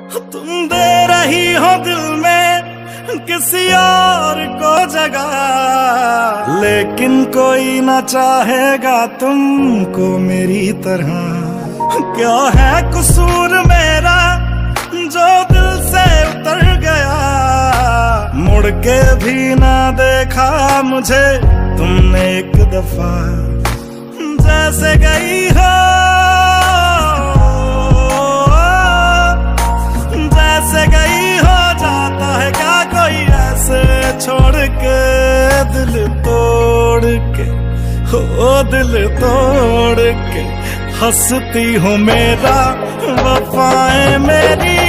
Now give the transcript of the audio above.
तुम दे रही हो दिल में किसी और को जगह, लेकिन कोई ना चाहेगा तुमको मेरी तरह। क्या है कसूर मेरा जो दिल से उतर गया, मुड़ के भी ना देखा मुझे तुमने एक दफा। जैसे गई हो जाता है क्या कोई ऐसे छोड़ के, दिल तोड़ के हो दिल तोड़ के हंसती हो मेरा वफाएं मेरी